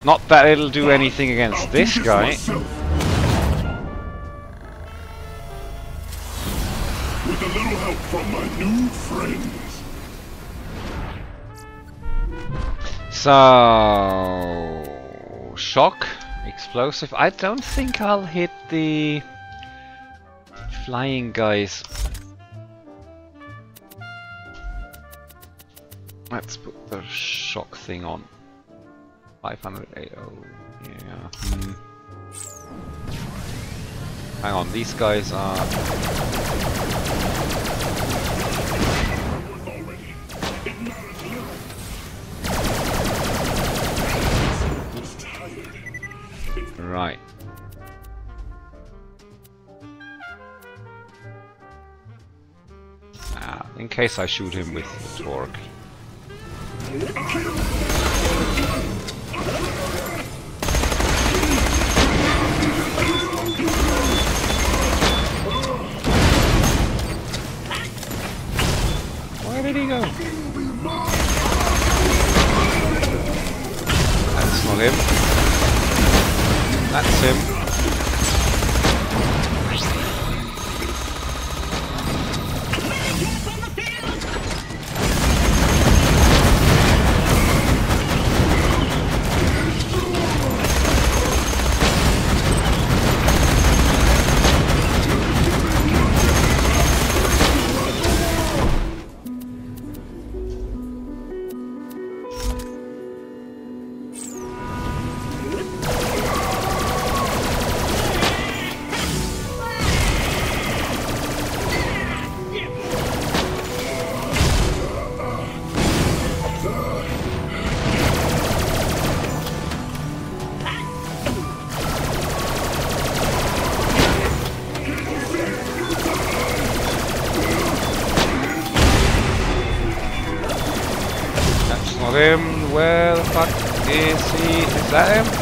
Not that it'll do anything against this guy. With a little help from my new friends. So shock, explosive. I don't think I'll hit the flying guys. Let's put the shock thing on. 580. Yeah. Hang on, these guys are. Right. In case I shoot him with the torque. Where did he go? That's not him. That's him. Him, where the fuck is he? Is that him?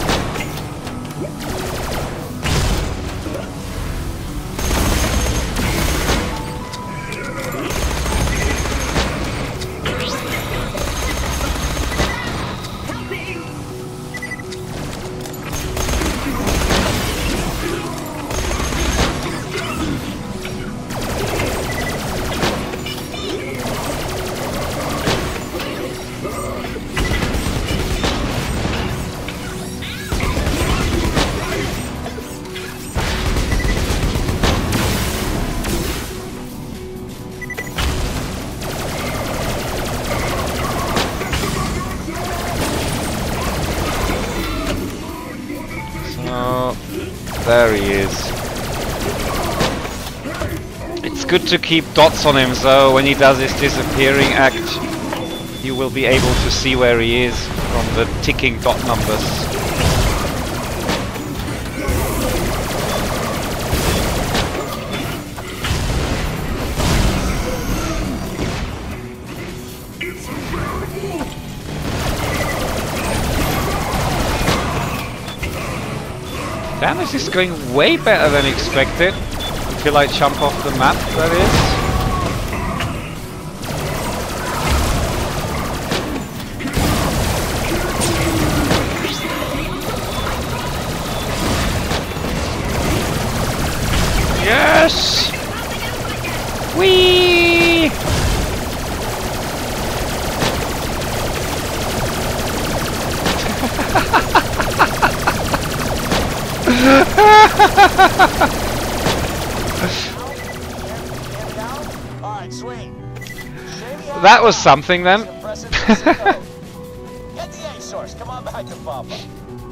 There he is. It's good to keep dots on him, so when he does his disappearing act, you will be able to see where he is from the ticking dot numbers. Damn, this is going way better than expected. Until I jump off the map, that is. Yes! Whee! That was something then. Get the A source. Come on back to Papa.